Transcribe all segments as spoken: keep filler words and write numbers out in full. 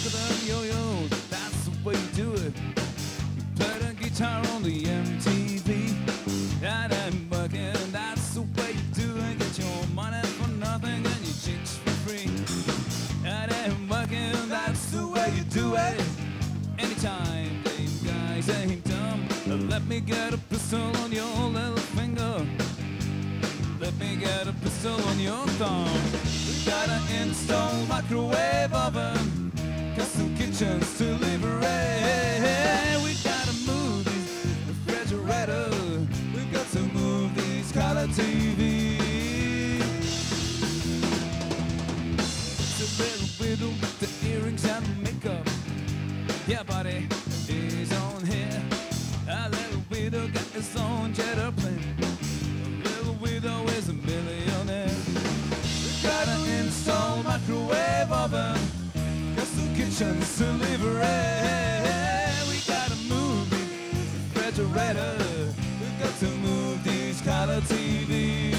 at them yo-yos, that's the way you do it. You play the guitar on the M T V. That ain't working, that's the way you do it. Get your money for nothing and your chicks for free. That ain't working, that's the way you do it. Anytime, game guys ain't dumb. Let me get a pistol on your little finger. Let me get a pistol on your thumb. We gotta install microwave oven, custom kitchens to liberate. We gotta move these refrigerators. We got to move these color T Vs. It's a little widow with the earrings and the makeup. Yeah, buddy, he's on here. A little widow got his own jet airplane. A little widow is a millionaire. We gotta install microwave oven, custom kitchens to liberate. We gotta move the refrigerator. We got to move these color T Vs.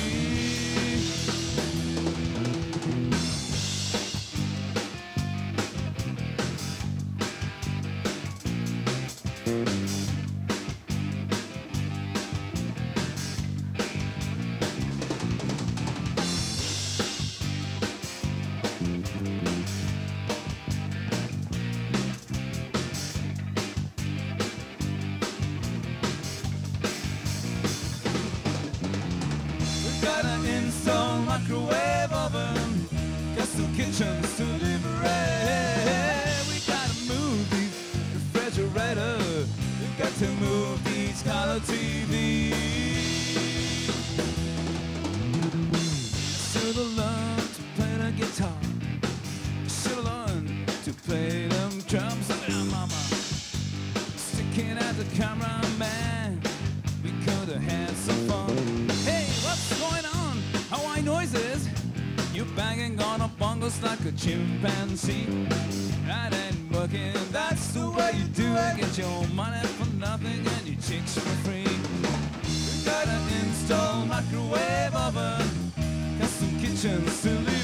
Microwave oven, custom kitchens to liberate. We gotta move these refrigerators. We got to move these color T Vs. Should've learned to play the guitar. Should've learned to play them drums. Oh, mama, sticking at the cameraman. We could've had some fun. Hey, what's going on? Hawaii noises, you banging on a bongos like a chimpanzee. That ain't working, that's the way you do it. Get your money for nothing and your chicks for free. We gotta install microwave oven, custom kitchens to live.